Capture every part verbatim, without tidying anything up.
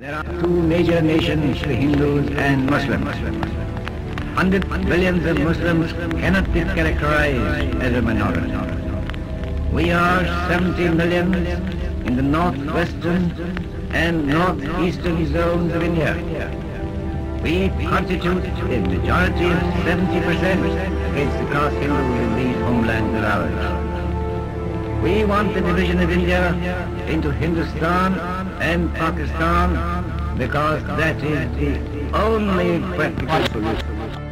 There are two major nations, the Hindus and Muslims. Hundred billions of Muslims cannot be characterized as a minority. We are seventy million in the northwestern and northeastern zones of India. We constitute a majority of seventy percent against the caste Hindus in these homelands of ours. We want the division of India into Hindustan and Pakistan because that is the only practical solution.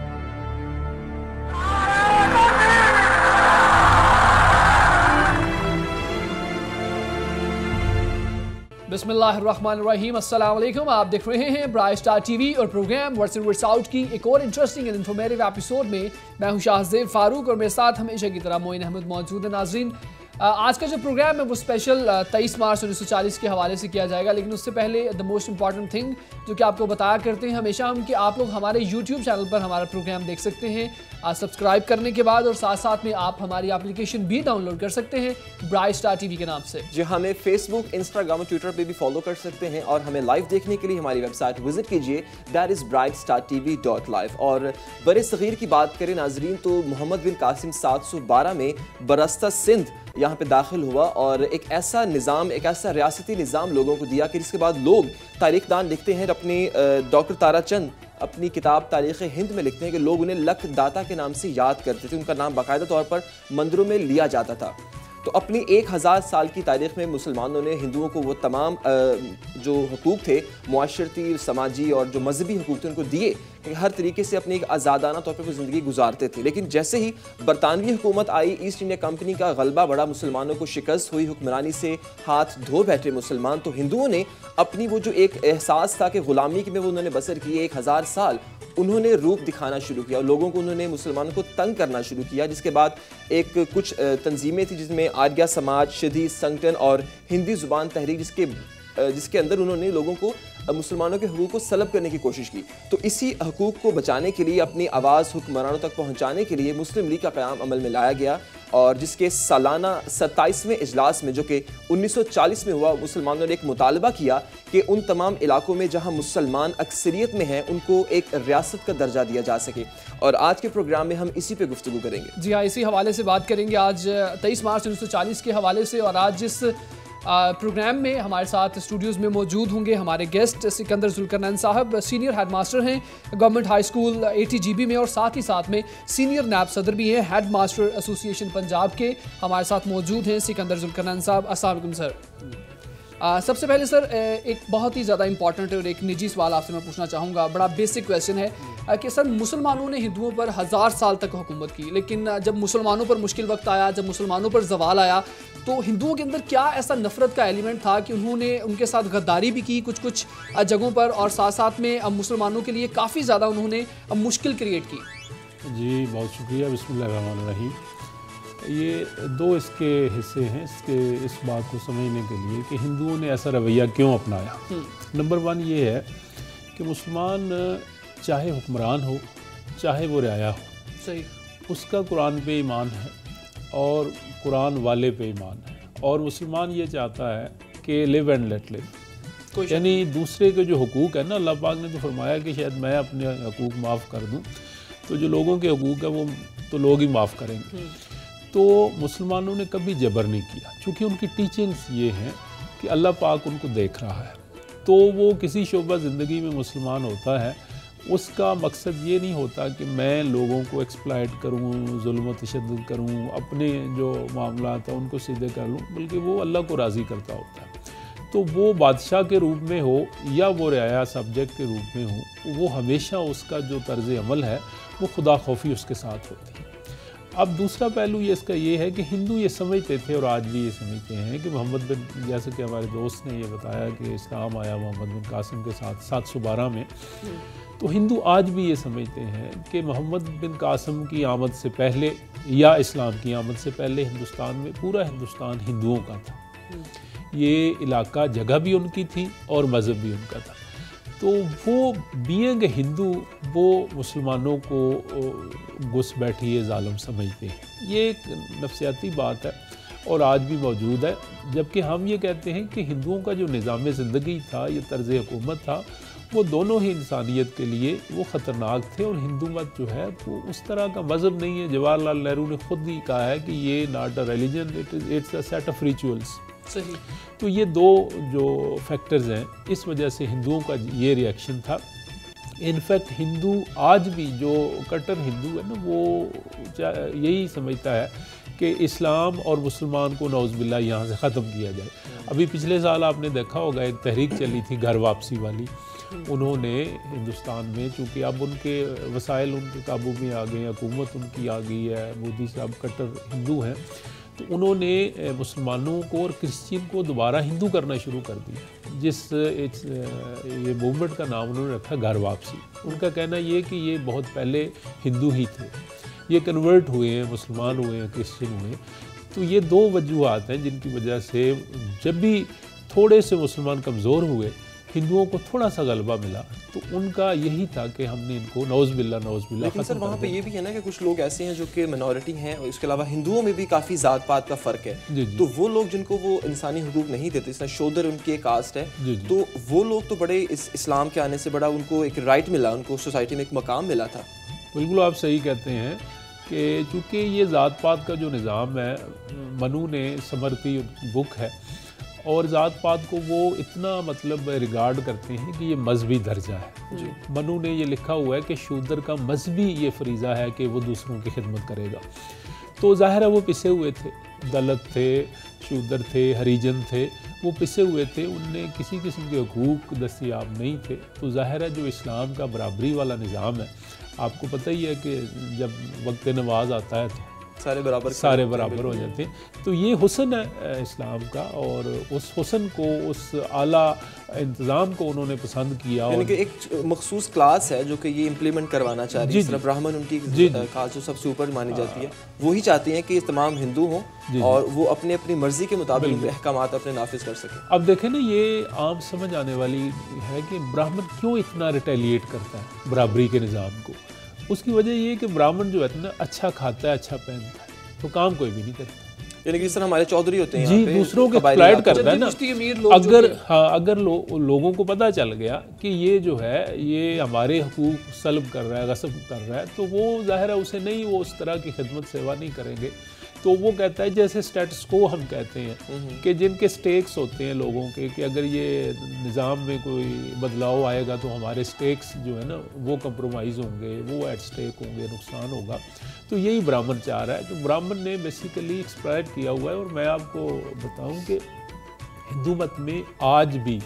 बिस्मिल्लाहिर्रहमानिर्रहीम, अस्सलाम वालेकुम। आप देख रहे हैं Bright Star TV और programme Words In Words Out की एक और इंटरेस्टिंग एंड इन्फॉर्मेटिव एपिसोड में मैं हूं शाहज़ेब फारूक और मेरे साथ हमेशा की तरह मोइन अहमद मौजूद है। नाज़रीन, आज का जो प्रोग्राम है वो स्पेशल तेईस मार्च उन्नीस सौ चालीस के हवाले से किया जाएगा, लेकिन उससे पहले द मोस्ट इंपॉर्टेंट थिंग जो कि आपको बताया करते हैं हमेशा हम कि आप लोग हमारे यूट्यूब चैनल पर हमारा प्रोग्राम देख सकते हैं सब्सक्राइब करने के बाद, और साथ साथ में आप हमारी एप्लीकेशन भी डाउनलोड कर सकते हैं ब्राइट स्टार टीवी के नाम से। जी, हमें फेसबुक, इंस्टाग्राम और ट्विटर पे भी फॉलो कर सकते हैं और हमें लाइव देखने के लिए हमारी वेबसाइट विजिट कीजिए, that is Bright Star T V dot live. और बड़े सग़ीर की बात करें नाजरीन, तो मोहम्मद बिन कासिम सात सौ बारह में बरस्ता सिंध यहाँ पे दाखिल हुआ और एक ऐसा निज़ाम, एक ऐसा रियासती निज़ाम लोगों को दिया कि जिसके बाद लोग तारीखदान लिखते हैं, अपनी डॉक्टर ताराचंद अपनी किताब तारीख़ हिंद में लिखते हैं कि लोग उन्हें लख दाता के नाम से याद करते थे, उनका नाम बाकायदा तौर पर मंदिरों में लिया जाता था। तो अपनी एक हज़ार साल की तारीख़ में मुसलमानों ने हिंदुओं को वो तमाम जो हुकूक थे, मुआशरती, समाजी और जो मजहबी हुकूक थे, उनको दिए कि हर तरीके से अपनी एक आज़ादाना तौर पर वो ज़िंदगी गुजारते थे। लेकिन जैसे ही बरतानवी हुकूमत आई, ईस्ट इंडिया कंपनी का गलबा बढ़ा, मुसलमानों को शिकस्त हुई, हुक्मरानी से हाथ धो बैठे मुसलमान, तो हिंदुओं ने अपनी वो जो एक एहसास था कि ग़ुलामी में वो उन्होंने बसर किए एक हज़ार साल, उन्होंने रूप दिखाना शुरू किया और लोगों को उन्होंने मुसलमानों को तंग करना शुरू किया। जिसके बाद एक कुछ तंजीमें थी जिसमें आर्या समाज, शिदी संगठन और हिंदी ज़ुबान तहरीक, जिसके जिसके अंदर उन्होंने लोगों को मुसलमानों के हकूक़ को सलब करने की कोशिश की। तो इसी हकूक़ को बचाने के लिए, अपनी आवाज़ हुक्मरानों तक पहुँचाने के लिए मुस्लिम लीग का क़याम अमल में लाया गया और जिसके सालाना सत्ताईसवें इजलास में, जो कि उन्नीस सौ चालीस में हुआ, मुसलमानों ने एक मुतालबा किया कि उन तमाम इलाकों में जहाँ मुसलमान अक्सरियत में हैं उनको एक रियासत का दर्जा दिया जा सके। और आज के प्रोग्राम में हम इसी पे गुफ्तगू करेंगे। जी हाँ, इसी हवाले से बात करेंगे आज तेईस मार्च उन्नीस सौ चालीस के हवाले से। और आज जिस प्रोग्राम में हमारे साथ स्टूडियोज़ में मौजूद होंगे हमारे गेस्ट सिकंदर जुल्करनैन साहब, सीनियर हेड मास्टर हैं government high school A T G B में, और साथ ही साथ में सीनियर नैब सदर भी हैं हेड मास्टर एसोसिएशन पंजाब के, हमारे साथ मौजूद हैं सिकंदर जुल्करनैन साहब। अस्सलाम वालेकुम सर। आ, सबसे पहले सर एक बहुत ही ज़्यादा इंपॉर्टेंट और एक निजी सवाल आपसे मैं पूछना चाहूँगा, बड़ा बेसिक क्वेश्चन है कि सर मुसलमानों ने हिंदुओं पर हज़ार साल तक हुकूमत की, लेकिन जब मुसलमानों पर मुश्किल वक्त आया, जब मुसलमानों पर जवाल आया, तो हिंदुओं के अंदर क्या ऐसा नफ़रत का एलिमेंट था कि उन्होंने उनके साथ गद्दारी भी की कुछ कुछ जगहों पर, और साथ साथ में मुसलमानों के लिए काफ़ी ज़्यादा उन्होंने मुश्किल क्रिएट की? जी बहुत शुक्रिया। बिस्मिल्लाहिर्रहमानिर्रहीम। ये दो इसके हिस्से हैं इसके इस बात को समझने के लिए कि हिंदुओं ने ऐसा रवैया क्यों अपनाया। नंबर वन ये है कि मुसलमान चाहे हुक्मरान हो चाहे वो रियाया हो, सही, उसका कुरान पे ईमान है और कुरान वाले पे ईमान है, और मुसलमान ये चाहता है कि लिव एंड लेट लिव, यानी दूसरे के जो हुकूक है ना, अल्लाह पाक ने तो फरमाया कि शायद मैं अपने हुकूक माफ़ कर दूं, तो जो लोगों के हुकूक है वो तो लोग ही माफ़ करेंगे। तो मुसलमानों ने कभी जबर नहीं किया, क्योंकि उनकी टीचिंग्स ये हैं कि अल्लाह पाक उनको देख रहा है। तो वो किसी शोबा ज़िंदगी में मुसलमान होता है, उसका मकसद ये नहीं होता कि मैं लोगों को एक्सप्लॉइट करूँ, जुल्म व तशद्दुद करूँ, अपने जो मामलात हैं उनको सीधे कर लूँ, बल्कि वो अल्लाह को राज़ी करता होता है। तो वो बादशाह के रूप में हो या वो रियाया सब्जेक्ट के रूप में हो, वो हमेशा उसका जो तर्ज़ अमल है वो खुदा खौफी उसके साथ होती है। अब दूसरा पहलू ये इसका ये है कि हिंदू ये समझते थे और आज भी ये समझते हैं कि मोहम्मद बिन, जैसे कि हमारे दोस्त ने ये बताया कि इस्लाम आया मोहम्मद बिन कासिम के साथ सात सौ बारह में, तो हिंदू आज भी ये समझते हैं कि मोहम्मद बिन कासिम की आमद से पहले या इस्लाम की आमद से पहले हिंदुस्तान में पूरा हिंदुस्तान हिंदुओं का था। ये इलाका जगह भी उनकी थी और मज़हब भी उनका था। तो वो बीइंग हिंदू वो मुसलमानों को घुस बैठी है जालिम समझते हैं। ये एक नफसियाती बात है। और आज भी मौजूद है। जबकि हम ये कहते हैं कि हिंदुओं का जो निज़ाम ज़िंदगी था, ये तर्ज़ हुकूमत था, वो दोनों ही इंसानियत के लिए वो ख़तरनाक थे। और हिंदू मत जो है वो उस तरह का मज़हब नहीं है। जवाहरलाल नेहरू ने ख़ुद ही कहा है कि ये not a religion, it is it's a set of rituals. सही। तो ये दो जो फैक्टर्स हैं, इस वजह से हिंदुओं का ये रिएक्शन था। इनफैक्ट हिंदू आज भी जो कट्टर हिंदू है ना, वो यही समझता है कि इस्लाम और मुसलमान को नौज़बिल्ला यहाँ से ख़त्म किया जाए। अभी पिछले साल आपने देखा होगा एक तहरीक चली थी घर वापसी वाली। उन्होंने हिंदुस्तान में, चूँकि अब उनके वसाइल उनके काबू में आ गए, हुकूमत उनकी आ गई है, मोदी साहब कट्टर हिंदू हैं, तो उन्होंने मुसलमानों को और क्रिश्चियन को दोबारा हिंदू करना शुरू कर दिया। जिस ये मूवमेंट का नाम उन्होंने रखा घर वापसी। उनका कहना ये कि ये बहुत पहले हिंदू ही थे, ये कन्वर्ट हुए हैं, मुसलमान हुए हैं, क्रिश्चियन हुए हैं। तो ये दो वजूहत हैं जिनकी वजह से जब भी थोड़े से मुसलमान कमज़ोर हुए, हिंदुओं को थोड़ा सा गलबा मिला, तो उनका यही था कि हमने इनको नौज़ बिल्ला नौज़ बिल्ला। लेकिन सर वहाँ पे ये भी है ना कि कुछ लोग ऐसे हैं जो कि मिनॉरिटी हैं, और इसके अलावा हिंदुओं में भी काफ़ी ज़ात पात का फ़र्क है। जी जी। तो वो लोग जिनको वो इंसानी हुकूक नहीं देते, इसमें शूद्र उनकी एक कास्ट है, जी जी। तो वो लोग तो बड़े इस इस्लाम के आने से बड़ा उनको एक राइट मिला, उनको सोसाइटी में एक मकाम मिला था। बिल्कुल आप सही कहते हैं कि चूँकि ये ज़ात पात का जो निज़ाम है, मनु ने समर्पी बुक है, और ज़ात पात को वो इतना मतलब रिगार्ड करते हैं कि ये मजहबी दर्जा है। जी। मनु ने ये लिखा हुआ है कि शूद्र का मजहबी ये फरीज़ा है कि वो दूसरों की खिदमत करेगा। तो ज़ाहिर है वो पिसे हुए थे, दलित थे, शूद्र थे, हरिजन थे, वो पिसे हुए थे, उनमें किसी किस्म के हकूक़ दस्तियाब नहीं थे। तो ज़ाहिर है जो इस्लाम का बराबरी वाला निज़ाम है, आपको पता ही है कि जब वक्त नमाज आता है तो सारे बराबर सारे बराबर हो जाते हैं। तो ये हुस्न है इस्लाम का, और उस हुस्न को, उस आला इंतज़ाम को उन्होंने पसंद किया। यानी कि एक मखसूस क्लास है जो कि ये इम्प्लीमेंट करवाना चाह रही है। सिर्फ ब्राह्मण उनकी खास जो सबसे ऊपर मानी जाती है, वो ही चाहती हैं कि तमाम हिंदू हों और वो अपने अपनी मर्जी के मुताबिक अहकामात अपने नाफिज कर सकें। अब देखें ना, ये आम समझ आने वाली है कि ब्राह्मण क्यों इतना रिटेलिएट करता है बराबरी के निज़ाम को। उसकी वजह ये है कि ब्राह्मण जो है ना, अच्छा खाता है, अच्छा पहनता है, तो काम कोई भी नहीं करता। यानी कि जिस तरह हमारे चौधरी होते हैं जी, दूसरों के एक्सप्लॉइट करता है ना। अगर हाँ अगर लो, लोगों को पता चल गया कि ये जो है ये हमारे हकूक़ सल्ब कर रहा है, गस्ब कर रहा है, तो वो ज़ाहिर है उसे नहीं, वो उस तरह की खिदमत सेवा नहीं करेंगे। तो वो कहता है, जैसे स्टेटस को हम कहते हैं कि जिनके स्टेक्स होते हैं लोगों के, कि अगर ये निज़ाम में कोई बदलाव आएगा तो हमारे स्टेक्स जो है ना वो कंप्रोमाइज़ होंगे, वो एट स्टेक होंगे, नुकसान होगा। तो यही ब्राह्मण चाह रहा है कि ब्राह्मण ने बेसिकली एक्सप्लॉइट किया हुआ है। और मैं आपको बताऊं कि हिंदू मत में आज भी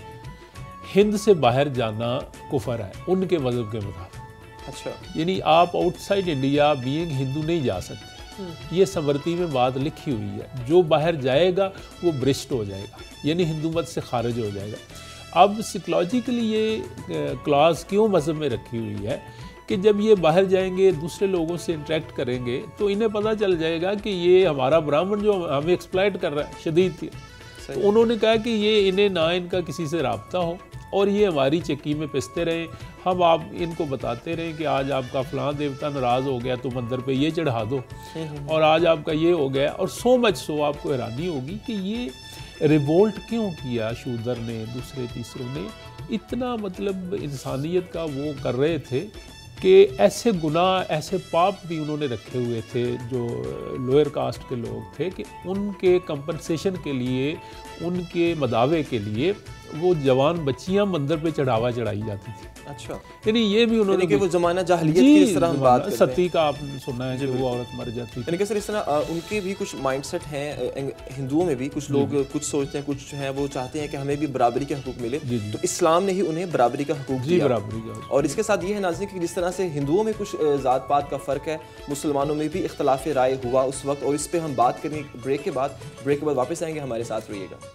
हिंद से बाहर जाना कुफर है उनके मज़हब के मुताबिक। अच्छा। यानी आप आउटसाइड इंडिया बीइंग हिंदू नहीं जा सकते। ये समर्ती में बात लिखी हुई है, जो बाहर जाएगा वो भ्रष्ट हो जाएगा, यानी हिंदू मत से खारिज हो जाएगा। अब साइकोलॉजिकली ये क्लॉज क्यों मज़हब में रखी हुई है कि जब ये बाहर जाएंगे, दूसरे लोगों से इंटरेक्ट करेंगे, तो इन्हें पता चल जाएगा कि ये हमारा ब्राह्मण जो हमें एक्सप्लॉइट कर रहा है शदीद थी। तो उन्होंने कहा कि ये इन्हें ना इनका किसी से रब्ता हो और ये हमारी चक्की में पिसते रहे, हम आप इनको बताते रहे कि आज आपका फ़लाँ देवता नाराज़ हो गया तो मंदिर पे ये चढ़ा दो, और आज आपका ये हो गया। और सो मच सो आपको हैरानी होगी कि ये रिवोल्ट क्यों किया शूदर ने, दूसरे तीसरों ने, इतना मतलब इंसानियत का वो कर रहे थे कि ऐसे गुनाह, ऐसे पाप भी उन्होंने रखे हुए थे जो लोअर कास्ट के लोग थे, कि उनके कंपनसेशन के लिए, उनके मदावे के लिए वो जवान बच्चियां मंदिर पे चढ़ावा चढ़ाई जाती थी। अच्छा। यानी ये भी उन्होंने कि वो ज़माना जाहिलियत की इस तरह हम बात करते हैं, सती का आपने सुना है कि वो औरत मर जाती थी। यानी कि सर इस तरह उनके भी कुछ माइंडसेट हैं, हिंदुओं में भी कुछ लोग कुछ सोचते हैं, कुछ हैं वो चाहते हैं कि हमें भी बराबरी के हकूक़ मिले, तो इस्लाम ने ही उन्हें बराबरी का हकूक़ दिया। बराबरी का। और इसके साथ ये है नाज़रीन कि जिस तरह से हिंदुओं में कुछ ज़ात पात का फ़र्क है, मुसलमानों में भी इख्तलाफ राय हुआ उस वक्त, और इस पर हम बात करेंगे ब्रेक के बाद। ब्रेक के बाद वापस आएंगे, हमारे साथ रहिएगा।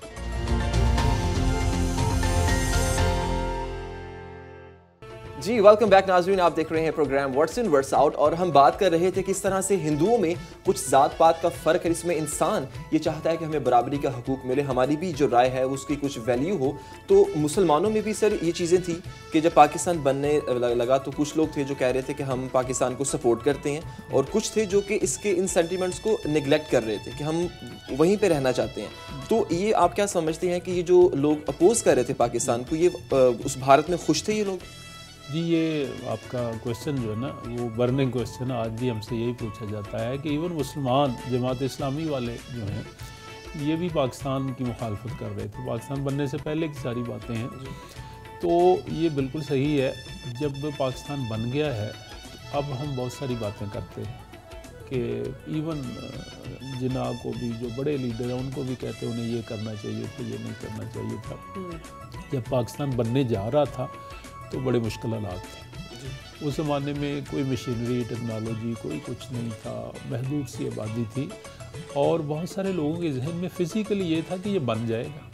जी वेलकम बैक नाज़रीन, आप देख रहे हैं programme Words In Words Out और हम बात कर रहे थे किस तरह से हिंदुओं में कुछ जात पात का फ़र्क है। इसमें इंसान ये चाहता है कि हमें बराबरी का हकूक़ मिले, हमारी भी जो राय है उसकी कुछ वैल्यू हो। तो मुसलमानों में भी सर ये चीज़ें थी कि जब पाकिस्तान बनने लगा तो कुछ लोग थे जो कह रहे थे कि हम पाकिस्तान को सपोर्ट करते हैं और कुछ थे जो कि इसके इन सेंटिमेंट्स को निगलेक्ट कर रहे थे कि हम वहीं पर रहना चाहते हैं। तो ये आप क्या समझते हैं कि ये जो लोग अपोज कर रहे थे पाकिस्तान को, ये उस भारत में खुश थे ये लोग? जी, ये आपका क्वेश्चन जो है ना वो बर्निंग क्वेश्चन आज भी हमसे यही पूछा जाता है कि इवन मुसलमान जमात इस्लामी वाले जो हैं ये भी पाकिस्तान की मुखालफत कर रहे थे, पाकिस्तान बनने से पहले की सारी बातें हैं। तो ये बिल्कुल सही है, जब पाकिस्तान बन गया है तो अब हम बहुत सारी बातें करते हैं कि इवन जिन्ना को भी जो बड़े लीडर हैं उनको भी कहते हैं उन्हें ये करना चाहिए था, ये नहीं करना चाहिए था। जब पाकिस्तान बनने जा रहा था तो बड़े मुश्किल हालात थे। उस ज़माने में कोई मशीनरी टेक्नोलॉजी कोई कुछ नहीं था, महदूद सी आबादी थी और बहुत सारे लोगों के जहन में फ़िज़िकली ये था कि ये बन जाएगा।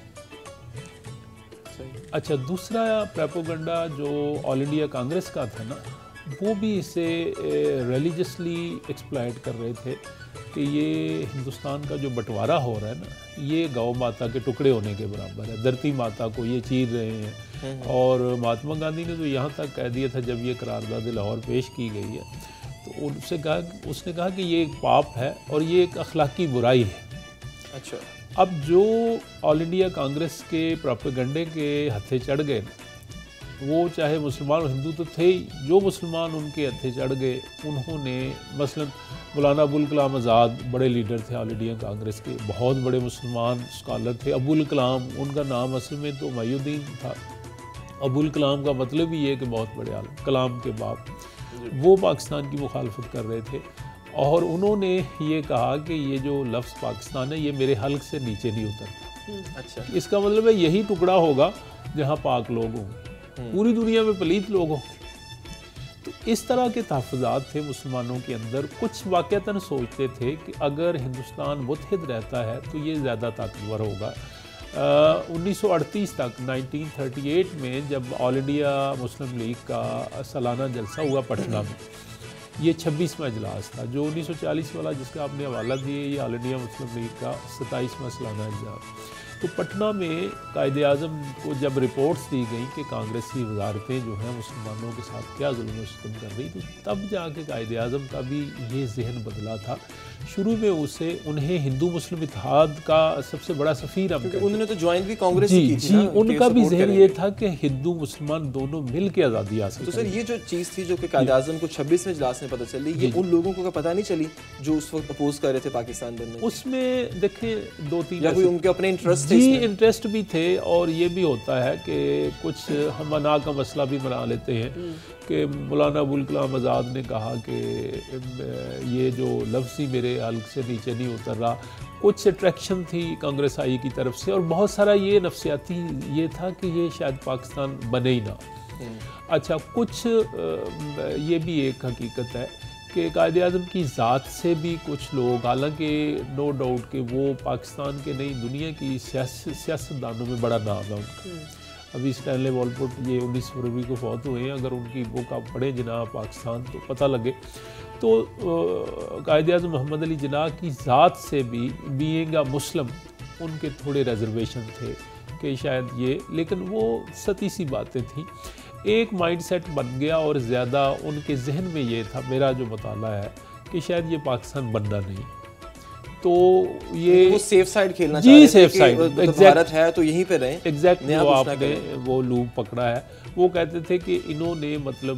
अच्छा, दूसरा प्रोपेगेंडा जो ऑल इंडिया कांग्रेस का था ना, वो भी इसे रिलीजियसली एक्सप्लॉइट कर रहे थे कि ये हिंदुस्तान का जो बंटवारा हो रहा है ना, ये गौ माता के टुकड़े होने के बराबर है, धरती माता को ये चीर रहे हैं। और महात्मा गांधी ने तो यहाँ तक कह दिया था जब ये करारदाद लाहौर पेश की गई है तो उससे कहा उसने कहा कि ये एक पाप है और ये एक अखलाकी बुराई है। अच्छा, अब जो ऑल इंडिया कांग्रेस के प्रोपेगेंडे के हत्थे चढ़ गए, वो चाहे मुसलमान और हिंदू तो थे ही, जो मुसलमान उनके हत्थे चढ़ गए उन्होंने मसलन मौलाना अबुल कलाम आज़ाद बड़े लीडर थे ऑल इंडिया कांग्रेस के, बहुत बड़े मुसलमान स्कॉलर थे। अबुल कलाम, उनका नाम असल में तो मयूद्दीन था, अबुल कलाम का मतलब ही ये कि बहुत बड़े आलम, कलाम के बाप। वो पाकिस्तान की मुखालफत कर रहे थे और उन्होंने ये कहा कि ये जो लफ्ज़ पाकिस्तान है ये मेरे हल्क से नीचे नहीं उतरता। अच्छा, इसका मतलब है यही टुकड़ा होगा जहाँ पाक लोग होंगे, पूरी दुनिया में पलीत लोग होंगे। तो इस तरह के तहफ़्फ़ुज़ात थे मुसलमानों के अंदर। कुछ वाक़तन सोचते थे कि अगर हिंदुस्तान मुत्तहिद रहता है तो ये ज़्यादा ताकतवर होगा। उन्नीस सौ अड़तीस तक नाइनटीन थर्टी एट में जब ऑल इंडिया मुस्लिम लीग का सालाना जलसा हुआ पटना में, ये छब्बीसवां इजलास था। जो उन्नीस सौ चालीस वाला जिसका आपने हवाला दिए, ये ऑल इंडिया मुस्लिम लीग का सत्ताईसवां सालाना इजलास। तो पटना में कायदे आज़म को जब रिपोर्ट्स दी गई कि कांग्रेसी वजारतें जो हैं मुसलमानों के साथ क्या जुल्म सितम कर रही, तो तब जाके कायदे आज़म का भी ये जहन बदला था। शुरू में उसे उन्हें हिंदू मुस्लिम इत्तेहाद का सबसे बड़ा सफ़ीर, उन्होंने तो ज्वाइन भी कांग्रेस जी की थी जी ना, उनका भी जहन ये था कि हिंदू मुसलमान दोनों मिल के आज़ादी हासिल। तो सर ये जो चीज़ थी जो कि कायदे आज़म को छब्बीसवें इजलास में पता चली, ये उन लोगों को पता नहीं चली जो उस वक्त अपोज कर रहे थे पाकिस्तान बनने? उसमें देखें दो तीन या कोई उनके अपने इंटरेस्ट जी इंटरेस्ट भी थे और ये भी होता है कि कुछ हम मना का मसला भी मना लेते हैं कि मौलाना अबुल कलाम आज़ाद ने कहा कि ये जो लफ्ज़ ही मेरे हल्क से नीचे नहीं उतर रहा। कुछ अट्रैक्शन थी कांग्रेस आई की तरफ से और बहुत सारा ये नफसियाती ये था कि ये शायद पाकिस्तान बने ही ना। अच्छा, कुछ ये भी एक हकीकत है कि कायदे आज़म की ज़ात से भी कुछ लोग, हालांकि नो डाउट कि वो पाकिस्तान के नहीं दुनिया की सियासतदानों में बड़ा नाम है उनका। अभी स्टैनले वॉलपोर्ट ये उन्नीस फरवरी को फौत हुए हैं, अगर उनकी बुक आप पढ़ें जिनाह पाकिस्तान तो पता लगे। तो कायदे आज़म मोहम्मद अली जिनाह की ज़ात से भी बीइंग अ मुस्लिम उनके थोड़े रिजर्वेशन थे कि शायद ये, लेकिन वो सती सी बातें थी। एक माइंडसेट बन गया और ज़्यादा उनके जहन में ये था, मेरा जो मुताला है, कि शायद ये पाकिस्तान बनना नहीं। तो ये वो सेफ साइड खेलना जी, चाह रहे सेफ थे साइड, कि भारत है तो यहीं पे रहें। एग्जैक्ट वो आपने वो लूप पकड़ा है। वो कहते थे कि इन्होंने मतलब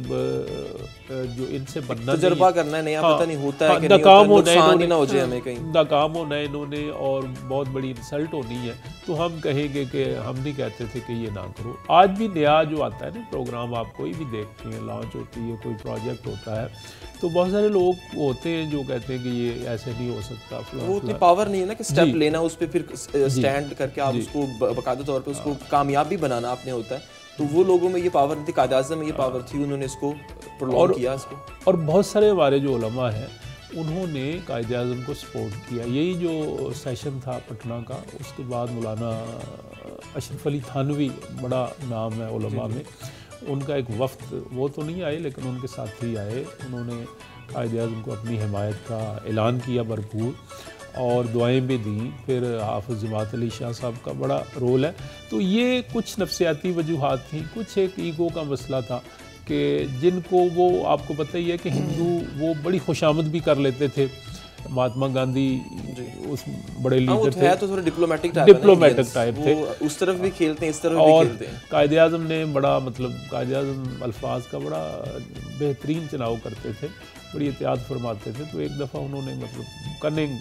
जो इनसे बनना तजर्बा करना है, नया हाँ, पता नहीं होता हाँ, है कि नहीं नाकाम होता, होना नुकसान ही ना हो जाए हमें कहीं, नाकाम होना है इन्होंने और बहुत बड़ी इंसल्ट होनी है, तो हम कहेंगे कि हम नहीं कहते थे कि ये ना करो। आज भी नया जो आता है ना प्रोग्राम, आप कोई भी देखते हैं, लॉन्च होती है, कोई प्रोजेक्ट होता है, तो बहुत सारे लोग होते हैं जो कहते हैं कि ये ऐसे नहीं हो सकता। वो उतनी पावर नहीं है ना कि स्टेप लेना, उस पर फिर स्टैंड करके आप उसको बाकायदा तौर पे उसको कामयाब भी बनाना आपने होता है। तो वो लोगों में ये पावर नहीं थी, कायदे आज़म में ये पावर थी, उन्होंने इसको प्रोलॉन्ग किया इसको। और बहुत सारे हमारे जो उलमा हैं उन्होंने कायदे आज़म को सपोर्ट किया। यही जो सेशन था पटना का, उसके बाद मौलाना अशरफ अली थानवी, बड़ा नाम है उलमा में, उनका एक वफ्द, वो तो नहीं आए लेकिन उनके साथी आए, उन्होंने कायद आज़म को अपनी हिमायत का ऐलान किया भरपूर और दुआएं भी दी। फिर हाफ़िज़ जमात अली शाह साहब का बड़ा रोल है। तो ये कुछ नफसियाती वजूहात थी, कुछ एक ईगो का मसला था कि जिनको वो आपको पता ही है कि हिंदू वो बड़ी खुशामद भी कर लेते थे। महात्मा गांधी उस बड़े लीडर थे, है तो थोड़ा डिप्लोमेटिक टाइप डिप्लोमेटिक टाइप थे, उस तरफ भी खेलते हैं इस तरफ और भी खेलते हैं। कायद आज़म ने बड़ा मतलब कायद आज़म अल्फाज का बड़ा बेहतरीन चुनाव करते थे, बड़ी एहतियात फरमाते थे। तो एक दफ़ा उन्होंने मतलब कनिंग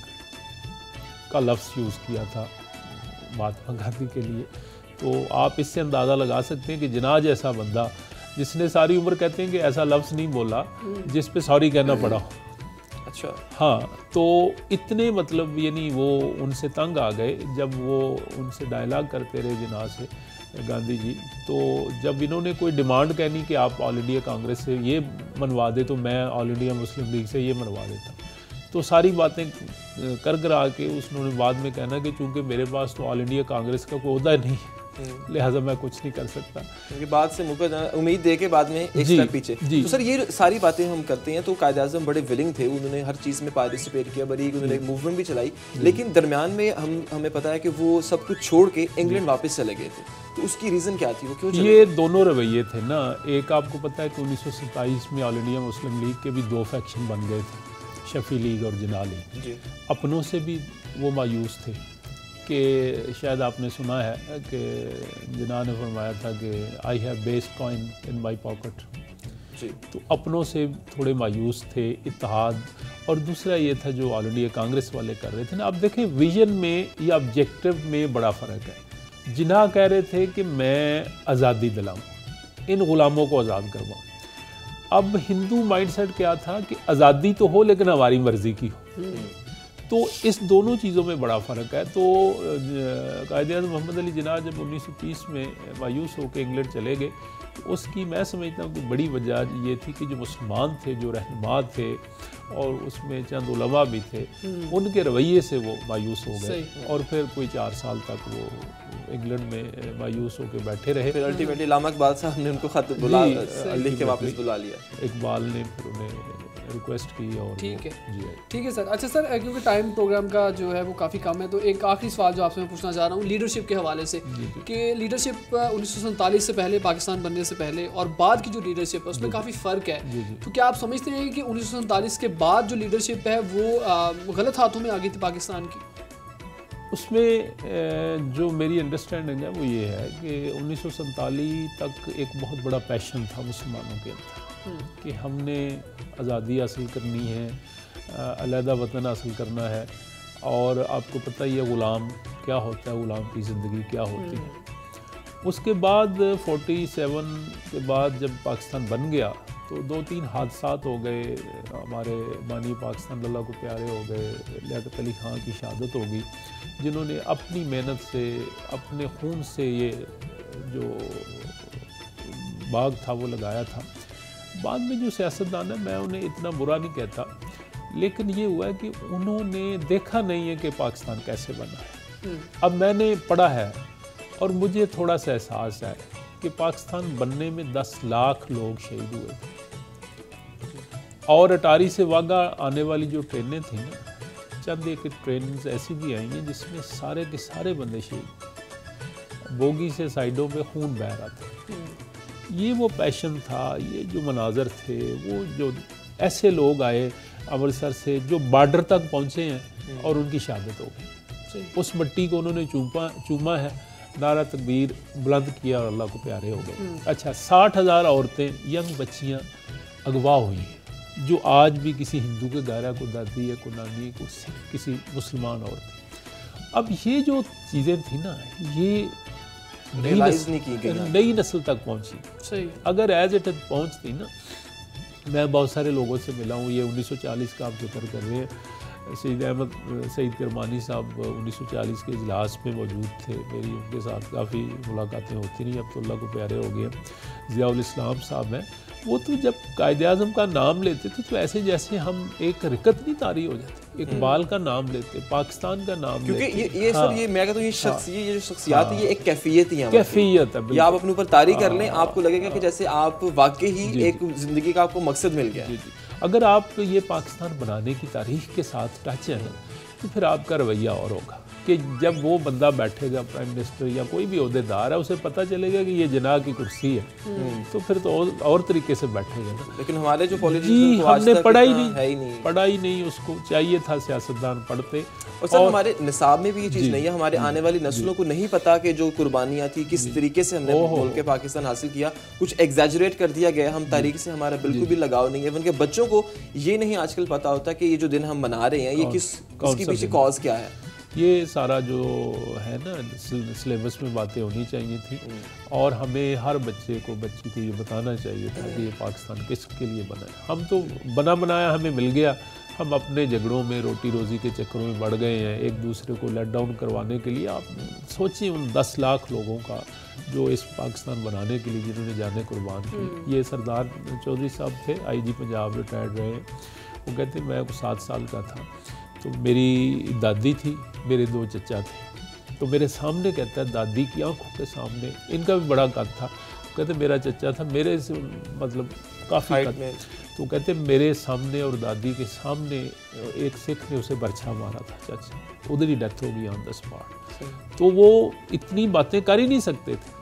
का लफ्ज़ यूज़ किया था महात्मा गांधी के लिए। तो आप इससे अंदाज़ा लगा सकते हैं कि जिन्ना जैसा बंदा जिसने सारी उम्र कहते हैं कि ऐसा लफ्ज़ नहीं बोला जिस पे सॉरी कहना पड़ा। अच्छा हाँ, तो इतने मतलब यानी वो उनसे तंग आ गए जब वो उनसे डायलॉग करते रहे जिन्ना से गांधी जी। तो जब इन्होंने कोई डिमांड कहनी कि आप ऑल इंडिया कांग्रेस से ये मनवा दे तो मैं ऑल इंडिया मुस्लिम लीग से ये मनवा देता। तो सारी बातें कर करा के उसने बाद में कहना कि चूंकि मेरे पास तो ऑल इंडिया कांग्रेस का कोई ओहदा नहीं है लिहाजा मैं कुछ नहीं कर सकता। क्योंकि बाद से मुकर उम्मीद दे के बाद में एक स्टेप पीछे। तो सर ये सारी बातें हम करते हैं तो कायद आज़म बड़े विलिंग थे, उन्होंने हर चीज़ में पार्टिसिपेट किया, बड़ी उन्होंने एक मूवमेंट भी चलाई, लेकिन दरमियान में हम हमें पता है कि वो सब कुछ छोड़ के इंग्लैंड वापस चले गए थे। तो उसकी रीज़न क्या थी, वो क्यों चले ये दोनों रवैये थे ना। एक आपको पता है कि उन्नीस सौ सत्ताईस में ऑल इंडिया मुस्लिम लीग के भी दो फैक्शन बन गए थे, शफी लीग और जिन्ना लीग। अपनों से भी वो मायूस थे कि शायद आपने सुना है कि जिन्ना ने फरमाया था कि I have best coin in my pocket. तो अपनों से थोड़े मायूस थे, इत्तेहाद। और दूसरा ये था जो ऑल इंडिया कांग्रेस वाले कर रहे थे ना। आप देखें विजन में या ऑब्जेक्टिव में बड़ा फ़र्क है। जिन्ना कह रहे थे कि मैं आज़ादी दिलाऊँ, इन ग़ुलामों को आज़ाद करवाऊँ। अब हिंदू माइंडसेट क्या था कि आज़ादी तो हो लेकिन हमारी मर्ज़ी की हो। तो इस दोनों चीज़ों में बड़ा फ़र्क है। तो कायद-ए-आज़म मोहम्मद अली जिन्ना जब उन्नीस सौ तीस में मायूस होकर इंग्लैंड चले गए, तो उसकी मैं समझता हूँ कि बड़ी वजह ये थी कि जो मुसलमान थे, जो रहनुमा थे और उसमें चंद उलमा भी थे, उनके रवैये से वो मायूस हो गए और फिर कोई चार साल तक वो इंग्लैंड में मायूस होकर बैठे रहे। फिर अल्टीमेटली अल्लामा इकबाल साहब ने उनको खत बुला लिख के वापस बुला लिया। इकबाल ने फिर उन्हें रिक्वेस्ट की और ठीक है ठीक है सर। अच्छा सर, क्योंकि टाइम प्रोग्राम का जो है वो काफ़ी कम है, तो एक आखिरी सवाल जो आपसे मैं पूछना चाह रहा हूँ लीडरशिप के हवाले से कि लीडरशिप उन्नीस सौ सैंतालीस से पहले, पाकिस्तान बनने से पहले और बाद की जो लीडरशिप है उसमें काफ़ी फ़र्क है। तो क्या आप समझते हैं कि उन्नीस सौ सैंतालीस के बाद जो लीडरशिप है वो गलत हाथों में आ गई थी पाकिस्तान की? उसमें जो मेरी अंडरस्टैंडिंग है वो ये है कि उन्नीस सौ सैंतालीस तक एक बहुत बड़ा पैशन था मुसलमानों के अंदर कि हमने आज़ादी हासिल करनी है, अलहदा वतन हासिल करना है। और आपको पता ही है ग़ुलाम क्या होता है, ग़ुलाम की ज़िंदगी क्या होती है। उसके बाद सैंतालीस के बाद जब पाकिस्तान बन गया तो दो तीन हादसात हो गए। हमारे बानी पाकिस्तान अल्लाह को प्यारे हो गए, लियाकत अली ख़ान की शहादत हो गई, जिन्होंने अपनी मेहनत से, अपने खून से ये जो बाग था वो लगाया था। बाद में जो सियासतदान है मैं उन्हें इतना बुरा नहीं कहता, लेकिन ये हुआ है कि उन्होंने देखा नहीं है कि पाकिस्तान कैसे बना है। अब मैंने पढ़ा है और मुझे थोड़ा सा एहसास है कि पाकिस्तान बनने में दस लाख लोग शहीद हुए थे और अटारी से वाघा आने वाली जो ट्रेनें थी ना, चंद एक ट्रेन ऐसी भी आई हैं जिसमें सारे के सारे बंदे शहीद, बोगी से साइडों पे खून बह रहा था। ये वो पैशन था, ये जो मनाजर थे, वो जो ऐसे लोग आए अमृतसर से जो बॉर्डर तक पहुँचे हैं और उनकी शहादत हो गई। उस मिट्टी को उन्होंने चूमा चूमा है, नारा तकबीर बुलंद किया और अल्लाह को प्यारे हो गए। अच्छा, साठ हज़ार औरतें, यंग बच्चियाँ अगवा हुई हैं जो आज भी किसी हिंदू के घर है, को दादी है, को नानी है, को किसी मुसलमान औरत। अब ये जो चीज़ें थी ना, ये नई नस्ल, नई नस्ल तक पहुंची। सही, अगर एज इट पहुंचती ना, मैं बहुत सारे लोगों से मिला हूँ। ये उन्नीस सौ चालीस का आप जिक्र कर रहे हैं, सईद अहमद सईद करमानी साहब उन्नीस सौ चालीस के इजलास में मौजूद थे, मेरी उनके साथ काफ़ी मुलाकातें होती रही, अब तो अल्लाह को प्यारे हो गए। ज़ियाउल इस्लाम साहब हैं, वो तो जब कायदे आज़म का नाम लेते थे तो ऐसे जैसे हम एक रिकत नहीं तारी हो जाती, इकबाल का नाम लेते, पाकिस्तान का नाम क्योंकि लेते। ये ये हाँ, सर ये मैं कहता हूँ ये शख्स हाँ, ये जो शख्सियात है ये एक कैफियत ही है, कैफियत है, ये आप अपने ऊपर तारी कर लें, हाँ, आपको लगेगा कि जैसे आप वाकई ही एक ज़िंदगी का आपको मकसद मिल गया। जी जी। अगर आप ये पाकिस्तान बनाने की तारीख के साथ टच है ना, तो फिर आपका रवैया और होगा कि जब वो बंदा बैठेगा प्राइम मिनिस्टर या कोई भी अहदेदार है, उसे पता चलेगा कि ये जनाह की कुर्सी है, तो फिर तो और, और तरीके से बैठेगा ना। लेकिन हमारे जो जी पॉलिटिशियन को आज हमने तक पढ़ा ही इतना है ही नहीं, नहीं पढ़ा ही नहीं, उसको चाहिए था सियासतदान पढ़ते। और सर हमारे निसाब में भी ये चीज़ नहीं है, हमारे आने वाली नस्लों को नहीं पता कि जो कुर्बानियाँ थी किस तरीके से हमने मुल्क पाकिस्तान हासिल किया, कुछ एग्जैजरेट कर दिया गया, हम तारीख से हमारा बिल्कुल भी लगाव नहीं है। उनके बच्चों को ये नहीं आजकल पता होता कि ये जो दिन हम मना रहे हैं ये किस इसके पीछे कॉज क्या है। ये सारा जो है ना सिलेबस में बातें होनी चाहिए थी, और हमें हर बच्चे को बच्ची को ये बताना चाहिए था कि ये पाकिस्तान किसके लिए बना है। हम तो बना बनाया हमें मिल गया, हम अपने झगड़ों में रोटी रोज़ी के चक्करों में बढ़ गए हैं, एक दूसरे को लेट डाउन करवाने के लिए। आप सोचिए उन दस लाख लोगों का जो इस पाकिस्तान बनाने के लिए जिन्होंने जाने कुर्बान की। ये सरदार चौधरी साहब थे, आई जी पंजाब रिटायर्ड रहे, वो कहते मैं सात साल का था तो मेरी दादी थी, मेरे दो चचा थे, तो मेरे सामने कहता है दादी की आंखों के सामने, इनका भी बड़ा कद था, कहते मेरा चचा था मेरे से मतलब काफ़ी कद में, तो कहते मेरे सामने और दादी के सामने एक सिख ने उसे बरछा मारा था चाचा, उधर ही डेथ हो गई ऑन द स्पॉट। तो वो इतनी बातें कर ही नहीं सकते थे,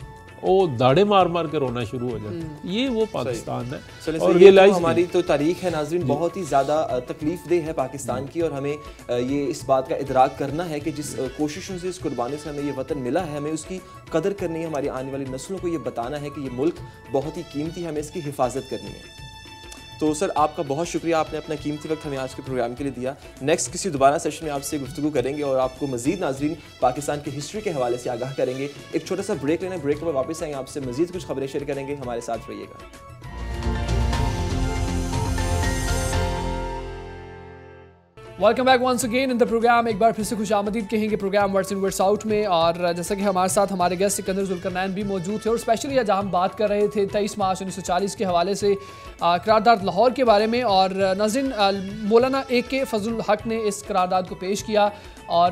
वो दाढ़े मार मार के रोना शुरू हो जाते। ये वो पाकिस्तान है। और ये तो हमारी तो तारीख है नाज़रीन, बहुत ही ज़्यादा तकलीफ देह है पाकिस्तान की, और हमें ये इस बात का इदराक करना है कि जिस कोशिशों से, इस कुर्बानी से हमें ये वतन मिला है, हमें उसकी कदर करनी है। हमारी आने वाली नस्लों को ये बताना है कि ये मुल्क बहुत ही कीमती है, हमें इसकी हिफाजत करनी है। तो सर आपका बहुत शुक्रिया, आपने अपना कीमती वक्त हमें आज के प्रोग्राम के लिए दिया। नेक्स्ट किसी दोबारा सेशन में आपसे गुफ्तगू करेंगे और आपको मजीद नाजरीन पाकिस्तान की हिस्ट्री के हवाले से आगाह करेंगे। एक छोटा सा ब्रेक लेना, ब्रेक के बाद वापस आएंगे, आपसे मजीद कुछ खबरें शेयर करेंगे, हमारे साथ रहिएगा। Welcome back once again in the programme. एक बार फिर से खुश आमदीद कहेंगे programme Words In Words Out में। और जैसा कि हमारे साथ हमारे गेस्ट सिकंदर जुल्करनैन भी मौजूद थे, और स्पेशली आज हम बात कर रहे थे तेईस मार्च उन्नीस सौ चालीस के हवाले से करारदाद लाहौर के बारे में। और नाज़रीन मौलाना ए के फजल हक ने इस करारदाद को पेश किया, और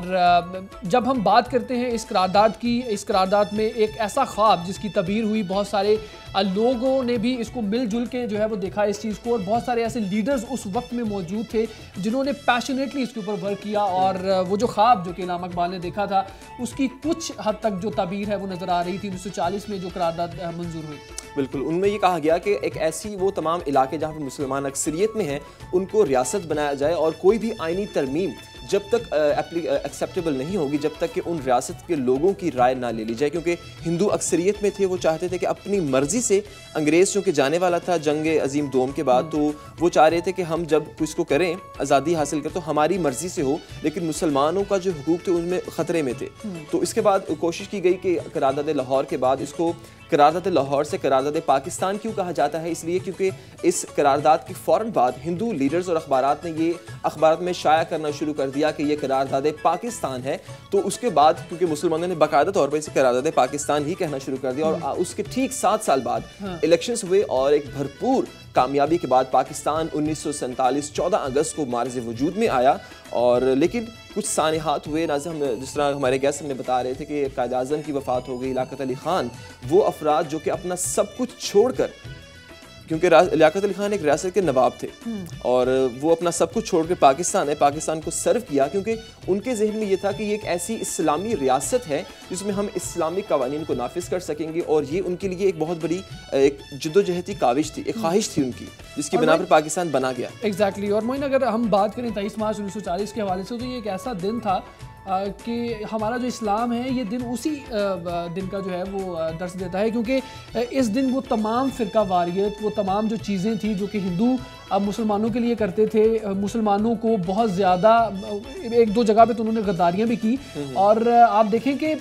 जब हम बात करते हैं इस करारदाद की, इस करारदाद में एक ऐसा ख्वाब जिसकी तबीर हुई, बहुत सारे लोगों ने भी इसको मिलजुल के जो है वो देखा इस चीज़ को, और बहुत सारे ऐसे लीडर्स उस वक्त में मौजूद थे जिन्होंने पैशनेटली इसके ऊपर वर्क किया, और वो जो ख्वाब जो कि इनाम इकबाल ने देखा था उसकी कुछ हद तक जो तबीर है वो नज़र आ रही थी उन्नीस सौ चालीस में जो करारदाद मंजूर हुई। बिल्कुल, उनमें ये कहा गया कि एक ऐसी वो तमाम इलाके जहाँ पर मुसलमान अक्सरियत में हैं उनको रियासत बनाया जाए, और कोई भी आइनी तरमीम जब तक एक्सेप्टेबल uh, नहीं होगी जब तक कि उन रियासत के लोगों की राय ना ले ली जाए, क्योंकि हिंदू अक्सरियत में थे, वो चाहते थे कि अपनी मर्जी से, अंग्रेज़ चूँकि जाने वाला था जंग अजीम दोम के बाद, तो वो चाह रहे थे कि हम जब इसको करें, आज़ादी हासिल करें, तो हमारी मर्जी से हो, लेकिन मुसलमानों का जो हुकूक थे उनमें ख़तरे में थे। तो इसके बाद कोशिश की गई कि करारदाद लाहौर के बाद इसको करारदाद लाहौर से करारदाद पाकिस्तान क्यों कहा जाता है, इसलिए क्योंकि इस करारदाद के फ़ौरन बाद हिंदू लीडर्स और अखबारात ने ये अखबारात में शाया करना शुरू कर दिया कि ये करारदाद पाकिस्तान है। तो उसके बाद क्योंकि मुसलमानों ने बाकायदा तौर पर इसे करारदाद पाकिस्तान ही कहना शुरू कर दिया, और उसके ठीक सात साल बाद हाँ। इलेक्शंस हुए, और एक भरपूर कामयाबी के बाद पाकिस्तान उन्नीस सौ सैंतालीस चौदह अगस्त को मार्ज़ वजूद में आया। और लेकिन कुछ सानिहात हुए, नाज़ हम जिस तरह हमारे गेस्ट हमें बता रहे थे कि कायद आज़म की वफ़ात हो गई, लियाकत अली ख़ान, वो अफराद जो कि अपना सब कुछ छोड़कर, क्योंकि लियाकत अली ख़ान एक रियासत के नवाब थे और वो अपना सब कुछ छोड़ के पाकिस्तान है पाकिस्तान को सर्व किया, क्योंकि उनके जहन में ये था कि ये एक ऐसी इस्लामी रियासत है जिसमें हम इस्लामी कवानीन को नाफिज कर सकेंगे, और ये उनके लिए एक बहुत बड़ी एक जद्दोजहदी काविश थी, एक ख्वाहिश थी उनकी, जिसकी बिना पर पाकिस्तान बना गया। एग्जैक्टली। और मोइन अगर हम बात करें तेईस मार्च उन्नीस सौ चालीस के हवाले से, तो ये एक ऐसा दिन था कि हमारा जो इस्लाम है ये दिन उसी दिन का जो है वो दर्स देता है, क्योंकि इस दिन वो तमाम फ़िरका वारियत, वो तमाम जो चीज़ें थी जो कि हिंदू मुसलमानों के लिए करते थे, मुसलमानों को बहुत ज़्यादा एक दो जगह पे तो उन्होंने गद्दारियाँ भी की। और आप देखें कि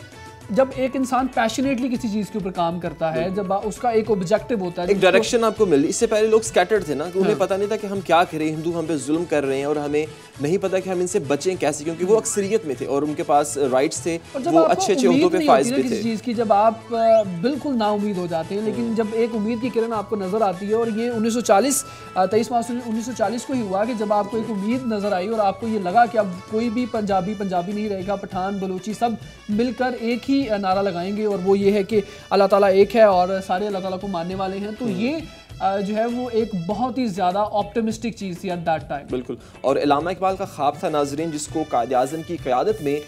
जब एक इंसान पैशनेटली किसी चीज़ के ऊपर काम करता है, जब उसका एक ऑब्जेक्टिव होता है, एक डायरेक्शन आपको मिल, इससे पहले लोग स्कैटर्ड थे ना, कि उन्हें पता नहीं था कि हम क्या करें, हिंदू हम पे जुल्म कर रहे हैं और हमें नहीं पता कि हम इनसे बचें कैसे, क्योंकि वो अक्सरियत में थे और उनके पास राइट्स थे, वो अच्छे अच्छे ओहदों पे फाइज भी थे। चीज़ की जब आप बिल्कुल नाउमीद हो जाते हैं, लेकिन जब एक उम्मीद की किरण आपको नजर आती है, और ये उन्नीस सौ चालीस तेईस मार्च उन्नीस सौ चालीस को ही हुआ कि जब आपको एक उम्मीद नजर आई और आपको ये लगा कि अब कोई भी पंजाबी पंजाबी नहीं रहेगा, पठान बलूची सब मिलकर एक ही नारा लगाएंगे और वो ये है कि अल्लाह ताला एक है और सारे अल्लाह ताला को मानने वाले हैं। तो ये जो है वो एक बहुत ही ज़्यादा ऑप्टिमिस्टिक चीज़ थी एट दैट टाइम। बिल्कुल, और इल्लामा इकबाल का ख्वाब था नाजरीन, जिसको कायद आज़म की क़यादत में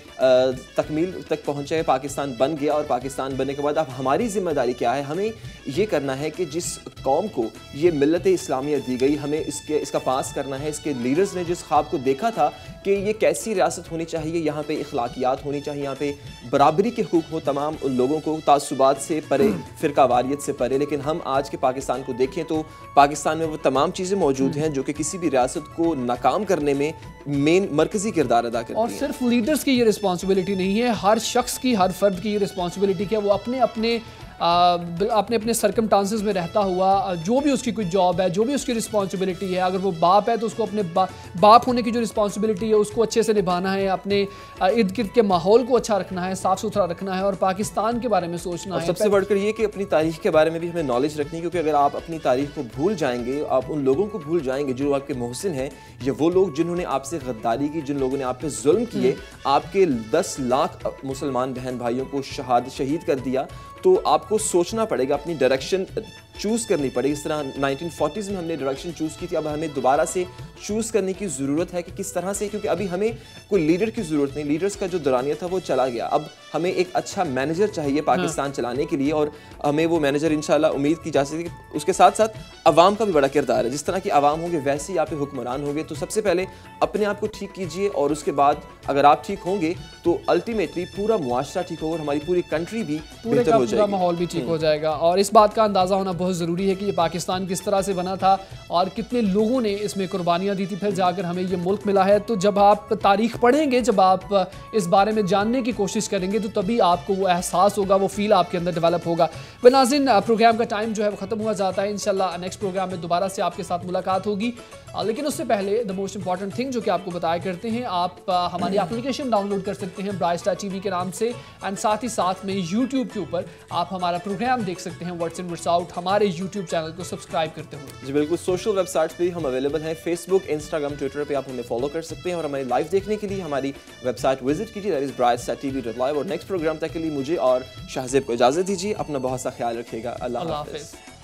तकमील तक पहुँचा है, पाकिस्तान बन गया। और पाकिस्तान बनने के बाद अब हमारी ज़िम्मेदारी क्या है, हमें ये करना है कि जिस कौम को ये मिल्लत इस्लामिया दी गई, हमें इसके इसका पास करना है। इसके लीडर्स ने जिस ख्वाब को देखा था कि ये कैसी रियासत होनी चाहिए, यहाँ पे इखलाकियात होनी चाहिए, यहाँ पे बराबरी के हुकूक हो तमाम उन लोगों को, तासुबात से परे, फ़िरका वारियत से परे। लेकिन हम आज के पाकिस्तान को देखें तो पाकिस्तान में वो तमाम चीज़ें मौजूद हैं जो कि किसी भी रियासत को नाकाम करने में मेन मरकजी किरदार अदा करती हैं। और सिर्फ लीडर्स की ये रिस्पॉन्सिबिलिटी नहीं है, हर शख्स की, हर फर्द की ये रिस्पॉन्सिबिलिटी है, वो अपने अपने आ, अपने अपने सर्कमस्टांसेस में रहता हुआ जो भी उसकी कोई जॉब है, जो भी उसकी रिस्पॉन्सिबिलिटी है, अगर वो बाप है तो उसको अपने बा, बाप होने की जो रिस्पॉन्सिबिलिटी है उसको अच्छे से निभाना है, अपने इर्द गिर्द के माहौल को अच्छा रखना है, साफ़ सुथरा रखना है और पाकिस्तान के बारे में सोचना है। सबसे बढ़कर ये कि अपनी तारीख के बारे में भी हमें नॉलेज रखनी है, क्योंकि अगर आप अपनी तारीख को भूल जाएंगे, आप उन लोगों को भूल जाएंगे जो आपके मोहसिन हैं, या वो लोग जिन्होंने आपसे गद्दारी की, जिन लोगों ने आप पे जुल्म किए, आपके दस लाख मुसलमान बहन भाइयों को शहाद शहीद कर दिया, तो आपको सोचना पड़ेगा, अपनी डायरेक्शन चूज़ करनी पड़ेगी। इस तरह नाइनटीन फोर्टीज़ में हमने डायरेक्शन चूज़ की थी, अब हमें दोबारा से चूज़ करने की ज़रूरत है कि किस तरह से, क्योंकि अभी हमें कोई लीडर की ज़रूरत नहीं, लीडर्स का जो दौरानिया था वो चला गया। अब हमें एक अच्छा मैनेजर चाहिए पाकिस्तान हाँ। चलाने के लिए, और हमें वो मैनेजर इंशाल्लाह उम्मीद की जा सकती है। उसके साथ साथ अवाम का भी बड़ा किरदार है, जिस तरह की अवाम होंगे वैसे ही यहाँ पे हुक्मरान होंगे। तो सबसे पहले अपने आप को ठीक कीजिए, और उसके बाद अगर आप ठीक होंगे तो अल्टीमेटली पूरा मुआशरा ठीक होगा और हमारी पूरी कंट्री भी बेहतर हो जाएगी, माहौल भी ठीक हो जाएगा। और इस बात का अंदाज़ा होना बहुत ज़रूरी है कि ये पाकिस्तान किस तरह से बना था और कितने लोगों ने इसमें कुर्बानियाँ दी थी, फिर जाकर हमें ये मुल्क मिला है। तो जब आप तारीख पढ़ेंगे, जब आप इस बारे में जानने की कोशिश करेंगे, तो तभी आपको वो एहसास होगा, वो फील आपके अंदर डेवलप होगा। वह नाज़रीन, प्रोग्राम का टाइम जो है वो ख़त्म हुआ जाता है। इंशाल्लाह नेक्स्ट प्रोग्राम में दोबारा से आपके साथ मुलाकात होगी, लेकिन उससे पहले द मोस्ट इंपॉर्टेंट थिंग जो कि आपको बताया करते हैं, आप हमारी एप्लीकेशन डाउनलोड कर सकते हैं ब्राइट स्टार टीवी के नाम से, एंड साथ ही साथ में यूट्यूब के ऊपर आप हमारा प्रोग्राम देख सकते हैं व्हाट्स इन व्हाट्स आउट, हमारे यूट्यूब चैनल को सब्सक्राइब करते हुए। जी बिल्कुल, सोशल वेबसाइट्स पे भी हम अवेलेबल हैं, फेसबुक, इंस्टाग्राम, ट्विटर पे आप हमें फॉलो कर सकते हैं, और हमारी लाइव देखने के लिए हमारी वेबसाइट विजिट कीजिए, that is Bright Star TV dot live. और नेक्स्ट प्रोग्राम तक के लिए मुझे और शाहजेब को इजाज़त दीजिए, अपना बहुत सा ख्याल रखिएगा। अल्लाह हाफ़िज़।